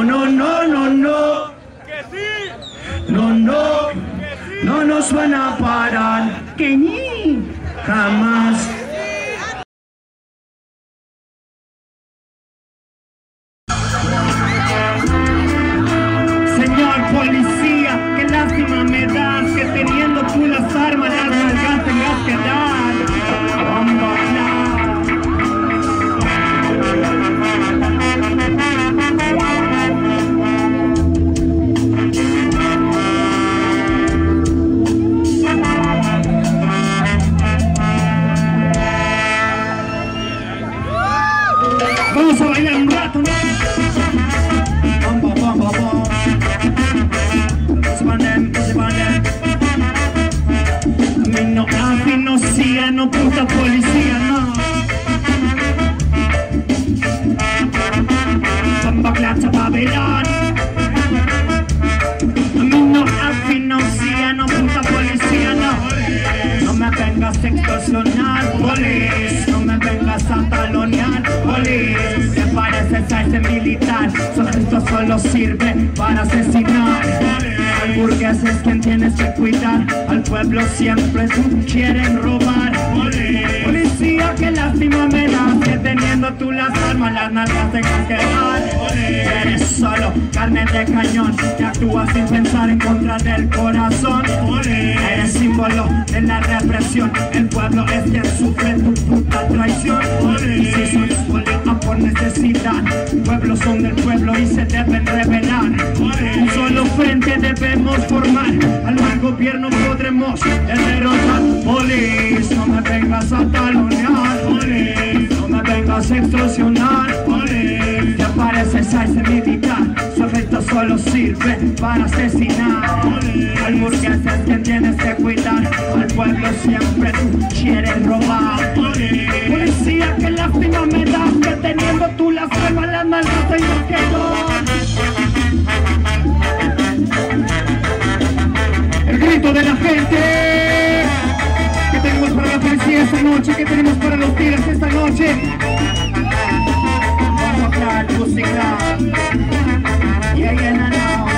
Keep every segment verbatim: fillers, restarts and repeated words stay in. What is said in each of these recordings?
no, no, no, no. No, no, no nos van a parar. Que ni jamás. Señor policía, qué lástima me das que teniendo tú las armas las nalgas tengas que dar. Vamos a bailar un rato, ¿no? Bom, bom, bom, bom, bom. Se van dem, se van dem. A mí no, a mí no siga, no puta policía, no. Bamba clacha Babylon. A mí no, a mí no siga, no puta policía, no. No me vengas a extorsionar, police. No me vengas a talonear, police. Te pareces a ese militar. Esto solo sirve para asesinar. Al burgués es quien tienes que cuidar. Al pueblo siempre quieren robar. Policía, qué lástima me das que teniendo tú las armas las nalgas tengas que dar. Eres solo carne de cañón que actúa sin pensar en contra del corazón. Eres símbolo de la represión. El pueblo es quien sufre tu puta traición. Si son políticos por necesidad, pueblos son del pueblo y se deben rebelar. Un solo frente debemos formar. Al mal gobierno podremos derrotar. Police, no me vengas a talonear. Police, no me vengas a extorsionar. Police, te pareces a ese militar. Su efecto solo sirve para asesinar. Al burgués es quien tienes que cuidar. Al pueblo siempre tú quieres robar. Policía, qué lástima me das que teniendo tú las armas las nalgas tengo que dar. El grito de la gente. ¿Qué tenemos para la policía esta noche? ¿Qué tenemos para los tigres esta noche? Vamos a hablar música. Yeah, yeah, no, no.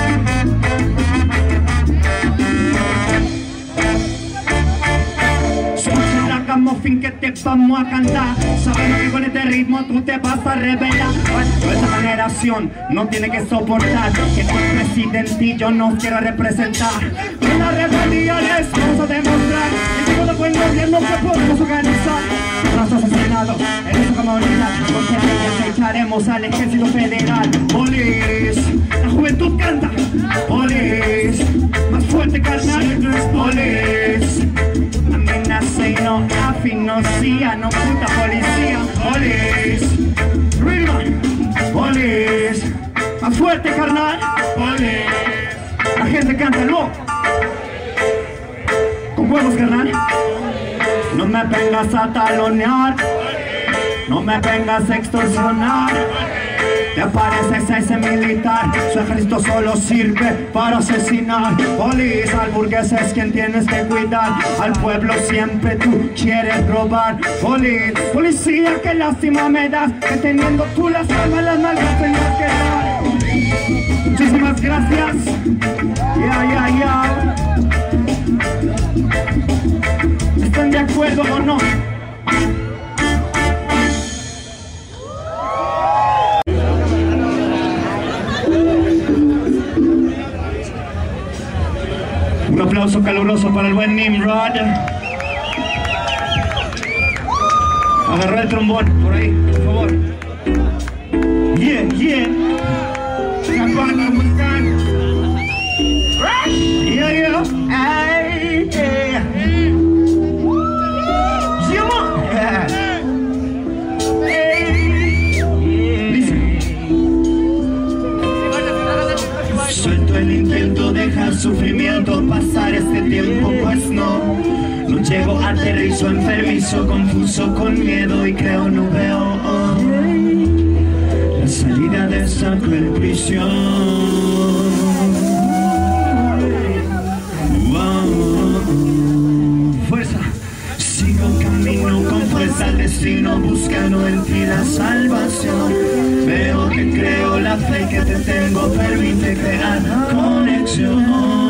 Escucha la camofín que te vamos a cantar. Sabemos que con este ritmo tú te vas a revelar. Nuestra generación no tiene que soportar que tu presidentillo nos quiera representar. Con la rebeldía les vamos a demostrar que con el buen gobierno que podemos organizar. Tras asesinado en esa comunidad, con semillas echaremos al ejército federal. Police, la juventud canta. Police, más fuerte carnal. Police, amenaza y no afinosía, no puta policía. Police, Real, police, más fuerte carnal. Police, la gente canta, no. Con huevos carnal. No me vengas a talonear. No me vengas a extorsionar. Te pareces a ese militar. Su ejército solo sirve para asesinar. Police, al burgués es quien tienes que cuidar. Al pueblo siempre tú quieres robar. Police, policía, qué lástima me das que teniendo tú las armas las nalgas tengas que dar. Muchísimas gracias. Ya, ya, ya. ¿Están de acuerdo o no? Un aplauso caluroso para el buen Nimrod. Agarró el trombón por ahí, por favor. Yeah, yeah. Campana musical. Yeah, yeah. Ay, yeah. Yeah. Suelto el intento, dejar sufrimiento, pasar este tiempo, pues no. No llego, aterrizo, enfermizo, confuso, con miedo y creo no veo oh, la salida de esa cruel prisión. Wow. Fuerza. Sigo camino con fuerza al destino, buscando en ti la salvación. Veo que creo la la fe que te tengo permite crear conexión.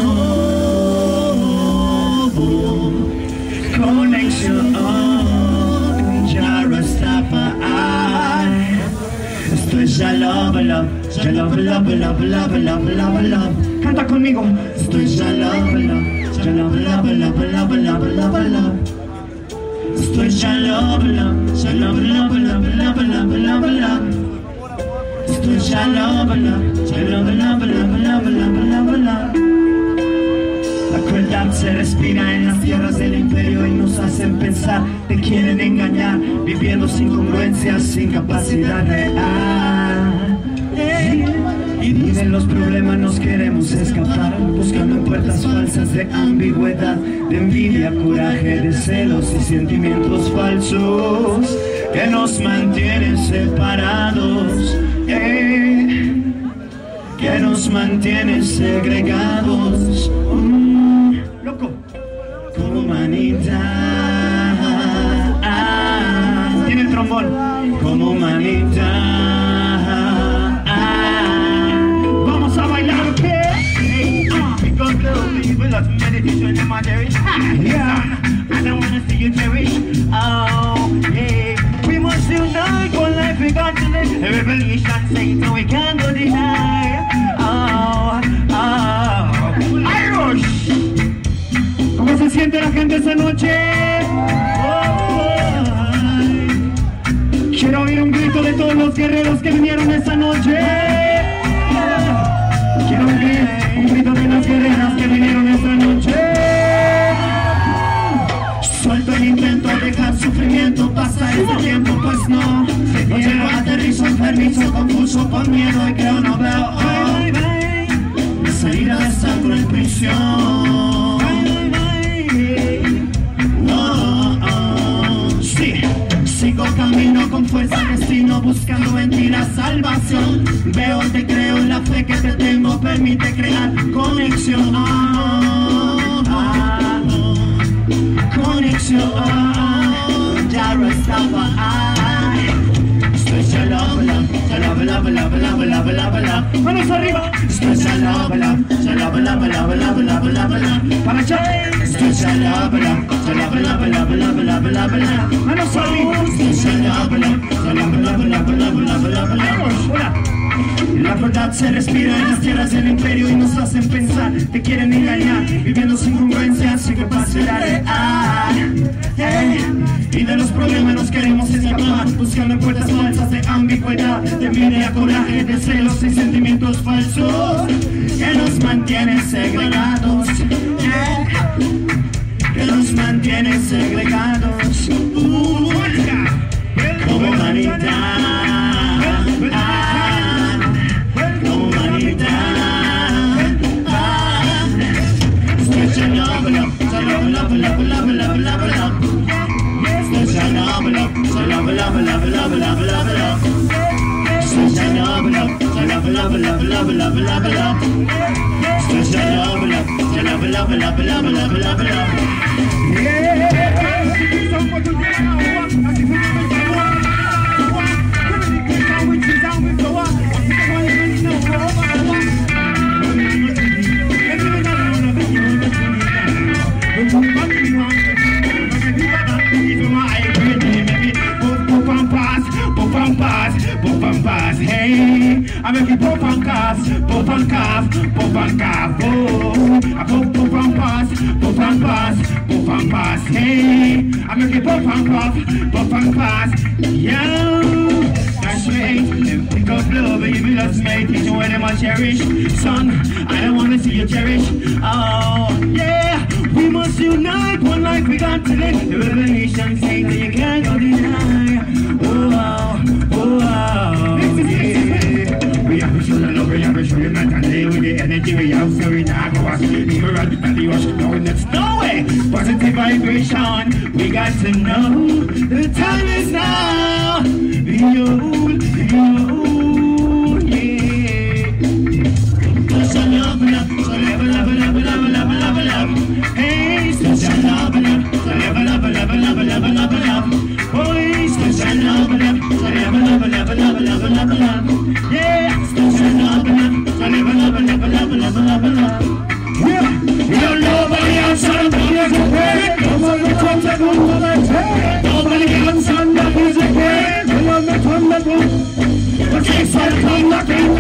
Conexión. Ya Rastafari. Esto es ya love, love, ya love, love, love, love, love, love, love. Canta conmigo. Esto es ya love, love, ya love, love, love, love, love, love, love. Esto es ya love, love, ya love, love, love, love, love, love, love. Esto es ya love, love, ya love, love, love, love, love, love, love. La crueldad se respira en las tierras del imperio y nos hacen pensar, te quieren engañar, viviendo sin congruencias, sin capacidad real. Y de los problemas nos queremos escapar, buscando en puertas falsas de ambigüedad, de envidia, coraje, de celos y sentimientos falsos que nos mantienen separados, eh, que nos mantienen segregados. Mm, loco, como humanidad. Tiene el trombón. Como humanidad. Yeah, I don't wanna see you cherish. Oh, yeah. We must unite one life we got to live. A revolution saying so we can't go deny. Oh, oh, Irish. ¿Cómo se siente la gente esta noche? Oh, quiero oír un grito de todos los guerreros que vinieron esta noche. Quiero oír un grito de las guerreras que vinieron esta noche. Suelto el intento de dejar sufrimiento pasar este tiempo, pues no. No llego, aterrizo, enfermizo, confuso, con miedo y creo no veo oh, salida de esta cruel prisión. Oh, oh, sí. Sigo camino con fuerza, destino, buscando en ti la salvación. Veo, te creo, la fe que te tengo permite crear conexión. Oh, oh, oh, conexión. Oh, ya Rastafari. Esto es ya love, love, ya love, love, love, love, love, love, love. Manos arriba. Esto es ya love, love, ya love, love, love, love, love, love, love. Para allá. Esto es ya love, love, ya love, love, love, love, love, love, love. Manos arriba. Esto es ya love, love, ya love, love, love, love, love, love, love. Hola. La crueldad se respira en las tierras del imperio y nos hacen pensar, te quieren engañar, viviendo sin congruencias, sin capacidad real. Eh, y de los problemas nos queremos escapar, buscando en puertas falsas de ambigüedad, de envidia, coraje, de celos y sentimientos falsos que nos mantienen segregados, eh, que nos mantienen segregados. Uh, como humanidad. Love, love, love, love, love, love. Such a love, love, so love, love, love, love, love, love, love. Such a love, love, so love, love, love, love, love, love, love. Such a love, love, so love, love, love, love, love, love, love. Hey, I make you pop and cast, pop and cough, pop and cough, oh. I pop, pop and pass, pop and pass, pop and pass. Hey, I make you pop and cough, pop and pass. Yeah, that's right. Pick up love, you be lost, mate. Teach you where them I cherish. Son, I don't wanna see you cherish. Oh, yeah, we must unite. One life we got to live. The revelation saying that you can't go deny. Oh, wow, oh, wow. We have to show the love, we have to show the mentally with the energy we have, so we not go us. Leave her at the ocean, no, that's no way. Positive vibration, we got to know the time is now. Be old, be old, yeah. So love, love, so love, love, love, love, love, love, love. Hey, so love, love, so love, love, love, love, love, love, love. Oh, so love, love, so love, love, love, love, love, love, love. Yeah. Nobody else on the music head. Come on, the come the boom to the head. Nobody else on the music head. Come on, the come the boom. The case I come knocking